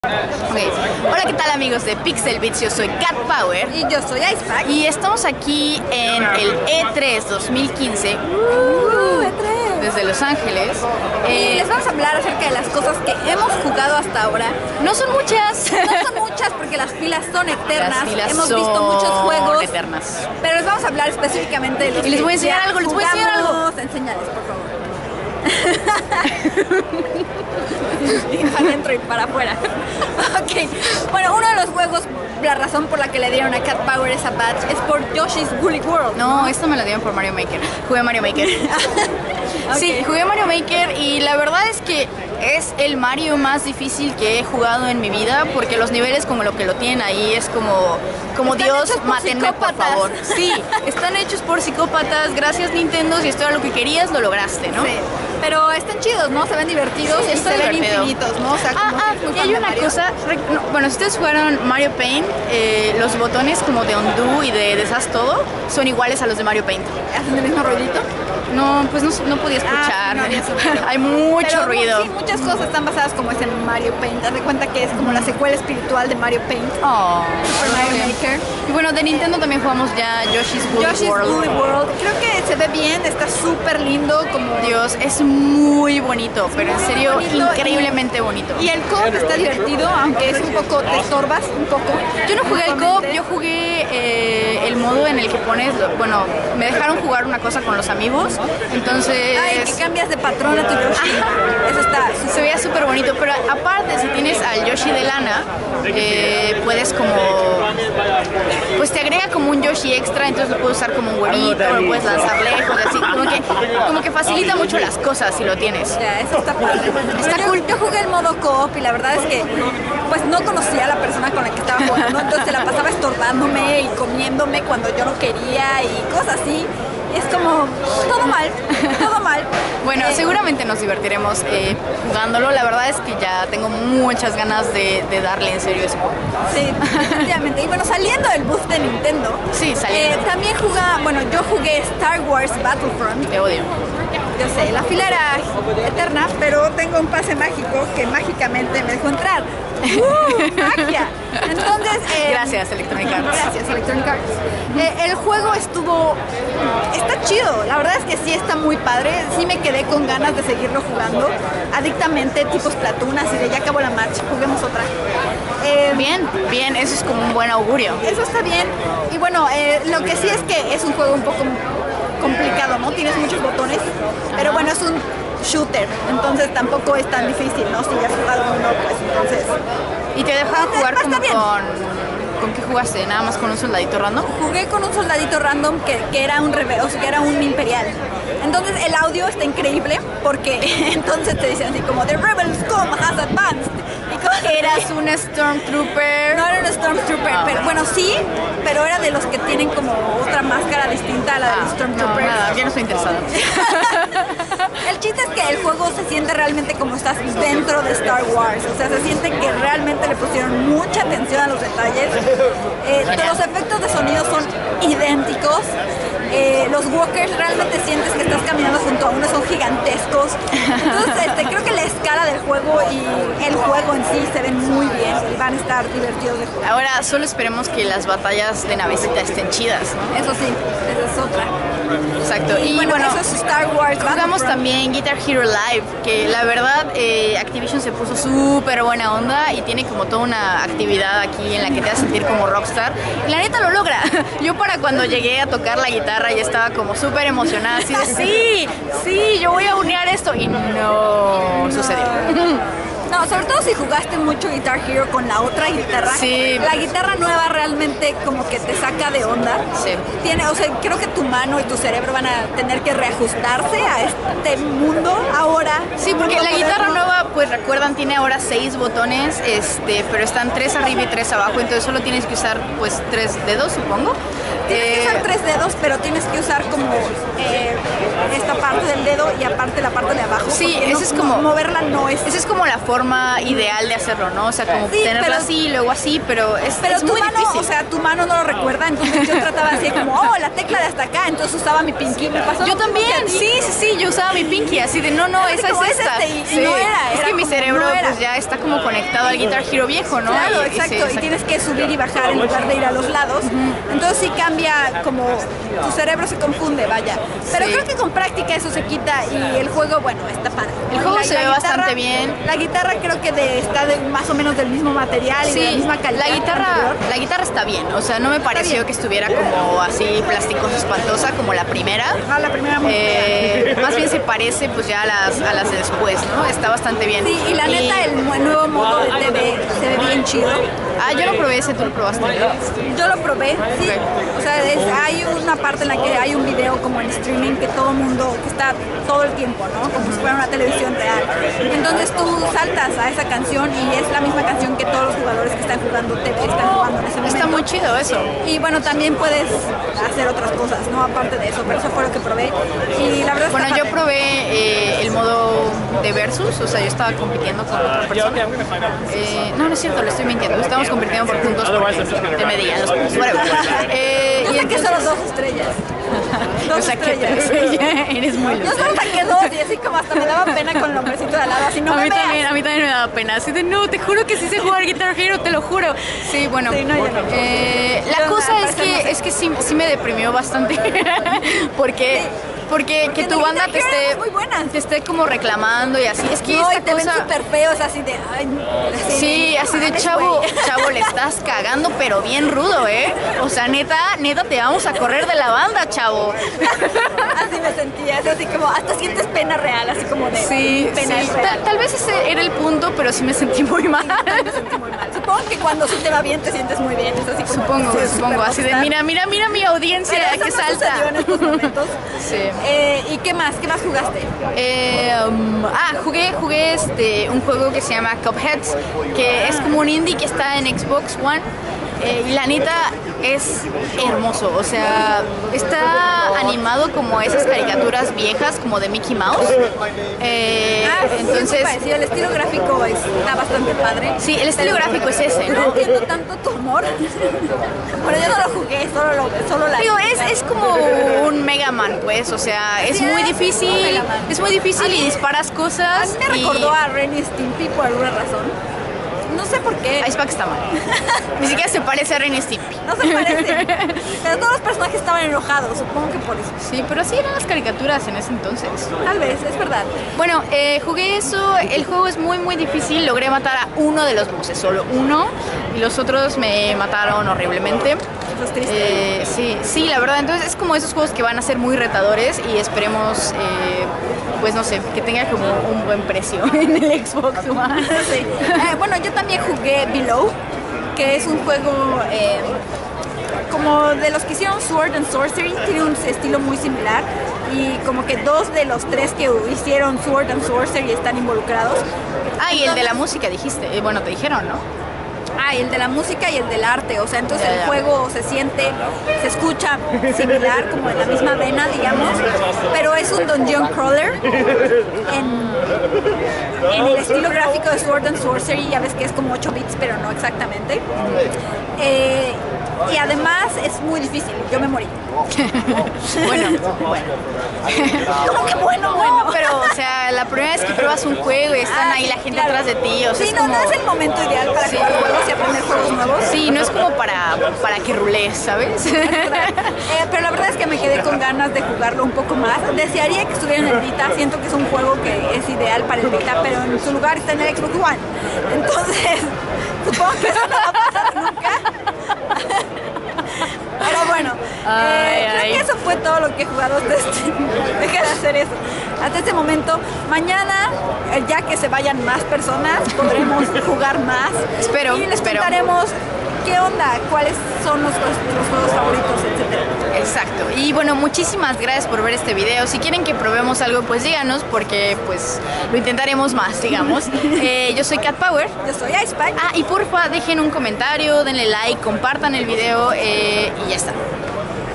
Okay. Hola, ¿qué tal amigos de Pixel Bits? Yo soy Cat Power y yo soy Icepack y estamos aquí en el E3 2015 E3 desde Los Ángeles. Y les vamos a hablar acerca de las cosas que hemos jugado hasta ahora. No son muchas. No son muchas porque las filas son eternas. Las filas hemos son visto muchos juegos eternas. Pero les vamos a hablar específicamente de los y les voy a enseñar algo, les voy a enseñar algo. Enseñales, por favor. Para adentro y para afuera. Ok, bueno, uno de los juegos, la razón por la que le dieron a Cat Power esa badge es por Yoshi's Woolly World. No, esto me lo dieron por Mario Maker. Jugué Mario Maker. Okay. Sí, jugué Mario Maker y la verdad es que es el Mario más difícil que he jugado en mi vida, porque los niveles como lo que lo tienen ahí es como Dios, mátenme por favor. Sí, están hechos por psicópatas. Gracias Nintendo, si esto era lo que querías, lo lograste, ¿no? Sí. Pero están chidos, ¿no? Se ven divertidos, sí, y se ven infinitos, ¿no? O sea, y hay una cosa, bueno, si ustedes jugaron Mario Paint, los botones como de undo y de deshaz todo son iguales a los de Mario Paint. ¿Hacen el mismo ruidito? No, pues no podía escuchar. Hay mucho ruido. Sí, muchas cosas están basadas como es en Mario Paint. Haz de cuenta que es como la secuela espiritual de Mario Paint. Super Mario Maker. Y bueno, de Nintendo también jugamos ya Yoshi's Woolly World. Creo que se ve bien, está súper lindo. Como Dios, es muy bonito, pero en serio, increíblemente bonito. Y el co-op está divertido, aunque es un poco, te estorbas un poco. Yo no jugué el co-op, yo jugué el modo en el que pones, bueno, me dejaron jugar una cosa con los amigos, entonces... Ay, que cambias de patrón a tu Yoshi. Eso está... Se veía súper bonito, pero aparte, si tienes al Yoshi de lana, puedes como... Pues te agrega como un Yoshi extra, entonces lo puedes usar como un huevito, lo puedes lanzar lejos, así, como que facilita mucho las cosas si lo tienes. Ya, eso está padre. Está cool. Yo jugué el modo co-op y la verdad es que pues no conocía a la persona con la que estaba jugando, entonces se la pasaba estorbándome y comiéndome cuando yo no quería y cosas así. Es como todo mal, todo mal. Bueno, seguramente nos divertiremos jugándolo. La verdad es que ya tengo muchas ganas de darle en serio ese juego. Sí, definitivamente. Y bueno, saliendo del bus de Nintendo, sí, saliendo. También yo jugué Star Wars Battlefront. Te odio. Yo sé, la fila era eterna, pero tengo un pase mágico que mágicamente me dejó entrar. ¡Magia! Entonces... gracias, Electronic Arts. Gracias, Electronic Arts. El juego está chido, la verdad es que sí está muy padre. Sí me quedé con ganas de seguirlo jugando adictamente, tipo Splatoon, así de ya acabó la marcha, juguemos otra. Bien, eso es como un buen augurio. Eso está bien. Y bueno, lo que sí es que es un juego un poco complicado, ¿no? Tienes muchos botones, pero bueno, es un shooter, entonces tampoco es tan difícil, ¿no? Si ya has jugado uno, pues entonces... ¿Y te dejaban jugar como con qué jugaste? ¿Nada más con un soldadito random? Jugué con un soldadito random que era un rebelde, o sea, que era un imperial. Entonces el audio está increíble porque entonces te dicen así como The Rebels come has advanced. ¿Eras un Stormtrooper? No era un Stormtrooper, pero bueno, sí, pero era de los que tienen como otra máscara distinta a la del Stormtrooper. No, nada, yo no estoy interesada. El chiste es que el juego se siente realmente como estás dentro de Star Wars, o sea, se siente que realmente le pusieron mucha atención a los detalles. Los efectos de sonido son idénticos. Los walkers realmente sientes que estás caminando junto a uno, son gigantescos. Entonces creo que la escala del juego y el juego en sí se ven muy bien y van a estar divertidos de jugar. Ahora solo esperemos que las batallas de navecita estén chidas, ¿no? Eso sí, esa es otra. Exacto. Y bueno, eso es Star Wars. Jugamos también Guitar Hero Live, que la verdad Activision se puso súper buena onda y tiene como toda una actividad aquí en la que te hace sentir como rockstar. Y la neta lo logra. Yo para cuando llegué a tocar la guitarra ya estaba como súper emocionada, así de sí, yo voy a unear esto, y no sucedió. No, sobre todo si jugaste mucho Guitar Hero con la otra guitarra. Sí. La guitarra nueva realmente como que te saca de onda. Sí. O sea, creo que tu mano y tu cerebro van a tener que reajustarse a este mundo ahora. Sí, porque la guitarra nueva, pues recuerdan, tiene ahora 6 botones, pero están 3 arriba y 3 abajo, entonces solo tienes que usar pues 3 dedos, supongo. Tienes que usar 3 dedos, pero tienes que usar como esta parte del dedo y aparte la parte de abajo. Sí, esa es como moverla no es. Esa es como la forma ideal de hacerlo, ¿no? O sea, como tenerla así y luego así, pero es muy mano, difícil. O sea, tu mano no lo recuerda, entonces yo trataba así como, la tecla de hasta acá, entonces usaba mi pinky. Me pasó yo también, sí, yo usaba mi pinky así de no, esa es esta. Y no era, es que mi cerebro pues ya está como conectado al Guitar Hero viejo, ¿no? Claro, exacto. Y tienes que subir y bajar en lugar de ir a los lados. Entonces sí cambia, como tu cerebro se confunde, vaya. Pero creo que con práctica eso se quita y el juego, bueno, está padre. El juego se ve bastante bien. La guitarra creo que está más o menos del mismo material y de la misma calidad. La guitarra está bien, o sea, no me pareció que estuviera como así plasticosa, espantosa como la primera. La primera muy más bien se parece pues ya a las de después, ¿no? Está bastante bien. Sí, y la neta el nuevo modo de TV se ve bien chido. Yo lo probé, ese tú lo probaste. Yo lo probé, sí. Okay. O sea, hay una parte en la que hay un video como en streaming que todo mundo, que está todo el tiempo, ¿no? Como si fuera una televisión real. Entonces tú saltas a esa canción y es la misma canción que todos los jugadores que están jugando TV están jugando en ese momento. Está muy chido eso. Y bueno, también puedes hacer otras cosas, ¿no? Aparte de eso, pero eso fue lo que probé. Y la verdad es que yo probé el modo de versus, o sea, yo estaba compitiendo con otra persona. No es cierto, le estoy mintiendo. Estamos compitiendo por puntos porque me digan los puntos. Yo sé que son 2 estrellas. 2 estrellas. Eres muy loca. Yo solo saqué 2 y así como hasta me daba pena con el hombrecito de al lado, así no me veas. A mí también me daba pena, así de no, te juro que sí sé jugar Guitar Hero, te lo juro. Sí, bueno, sí, la cosa es que sí me deprimió bastante porque que tu banda te esté como reclamando y así. Es que no, esta y te ven súper feos, así de así de chavo, le estás cagando, pero bien rudo, ¿eh? O sea, neta, te vamos a correr de la banda, chavo. Así me sentía, así como hasta sientes pena real, así como de pena real. Tal vez ese era el punto, pero sí me sentí muy mal. Me sentí muy mal. Supongo que cuando sí te va bien, te sientes muy bien. Es así como, supongo, así de mira mi audiencia que salta. En estos momentos. Sí. ¿Y qué más jugaste? Jugué un juego que se llama Cupheads, que es como un indie que está en Xbox One. Y la neta es hermoso, o sea, está animado como esas caricaturas viejas como de Mickey Mouse. Entonces, sí, el estilo gráfico está bastante padre. Sí, el estilo gráfico es ese, ¿no? No entiendo tanto tu humor. Pero yo no lo jugué, solo la. Digo, es como un Mega Man, pues, o sea, es muy difícil y disparas cosas. A mí me recordó a Ren y Stimpy por alguna razón. No sé por qué. Ice Pack está mal. Ni siquiera se parece a Ren y Stimpy. No se parece. Pero todos los personajes estaban enojados, supongo que por eso. Sí, pero así eran las caricaturas en ese entonces. Tal vez, es verdad. Bueno, jugué eso. El juego es muy difícil. Logré matar a uno de los bosses, solo uno. Y los otros me mataron horriblemente. Eso es triste. Sí, la verdad. Entonces es como esos juegos que van a ser muy retadores y esperemos, pues no sé, que tenga como un buen precio en el Xbox One. Sí. Bueno, yo también jugué Below, que es un juego como de los que hicieron Sword and Sorcery. Tiene un estilo muy similar y como que 2 de los 3 que hicieron Sword and Sorcery están involucrados. Y el de la música dijiste, bueno, te dijeron, ¿no? El de la música y el del arte, o sea, entonces el juego se escucha similar, como en la misma vena, digamos, pero es un dungeon crawler en el estilo gráfico de Sword and Sorcery. Ya ves que es como 8 bits, pero no exactamente. Y además es muy difícil, yo me morí. Bueno. ¿Cómo que bueno? No, pero, o sea, la primera vez que pruebas un juego y están ahí la gente atrás de ti, o sea, sí, no es el momento ideal para jugar juegos y aprender juegos nuevos. Sí, no es como para que rules, ¿sabes? Pero la verdad es que me quedé con ganas de jugarlo un poco más. Desearía que estuviera en el Vita, siento que es un juego que es ideal para el Vita, pero en su lugar está en el Xbox One. Entonces, supongo que eso no va a pasar nunca. Pero bueno, creo que eso fue todo lo que he jugado hasta deja de hacer eso. Hasta este momento, mañana, ya que se vayan más personas, podremos jugar más. Espero. Y les contaremos qué onda, cuáles son los juegos favoritos, etcétera. Exacto. Y bueno, muchísimas gracias por ver este video. Si quieren que probemos algo, pues díganos, porque pues lo intentaremos más, digamos. Yo soy Cat Power. Yo soy Ice Pack. Y porfa, dejen un comentario, denle like, compartan el video y ya está.